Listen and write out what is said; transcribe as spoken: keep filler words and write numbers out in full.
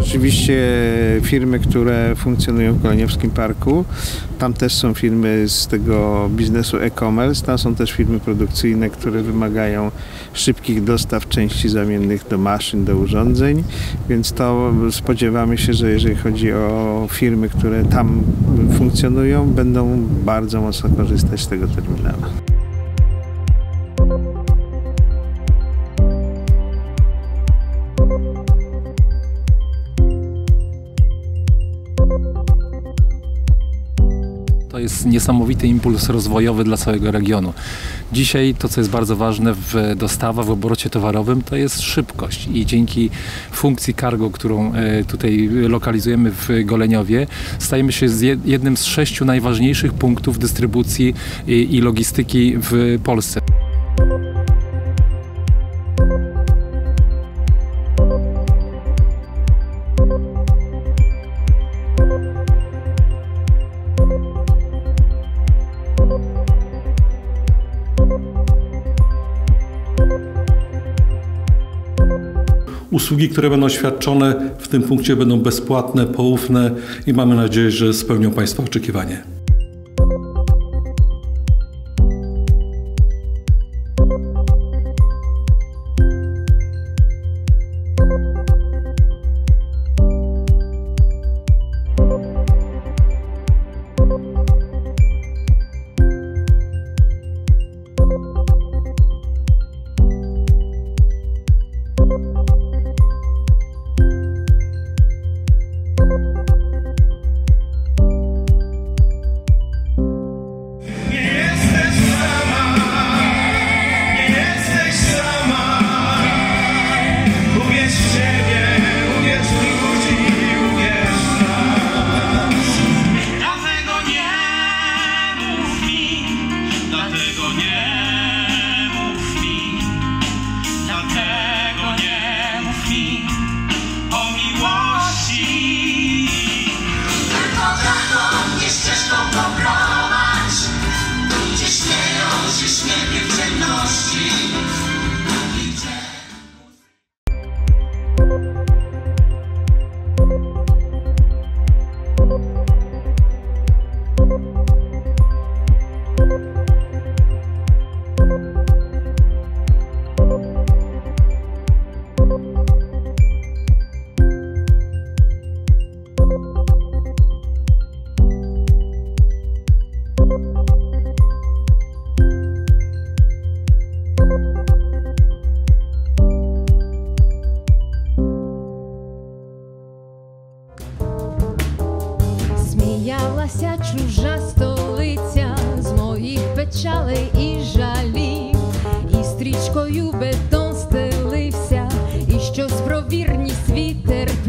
oczywiście firmy, które funkcjonują w Goleniowskim Parku. Tam też są firmy z tego biznesu e-commerce. Tam są też firmy produkcyjne, które wymagają szybkich dostaw części zamiennych do maszyn, do urządzeń. Więc to spodziewamy się, że jeżeli chodzi o firmy, które tam funkcjonują, będą bardzo mocno korzystać z tego terminala. To jest niesamowity impuls rozwojowy dla całego regionu. Dzisiaj to, co jest bardzo ważne w dostawach, w obrocie towarowym, to jest szybkość i dzięki funkcji cargo, którą tutaj lokalizujemy w Goleniowie, stajemy się jednym z sześciu najważniejszych punktów dystrybucji i logistyki w Polsce. Usługi, które będą świadczone w tym punkcie, będą bezpłatne, poufne i mamy nadzieję, że spełnią Państwa oczekiwanie. Сміялася чужа столиця з моїх печалей і жалів, і стрічкою бетон стелився, і щось про вірність вітер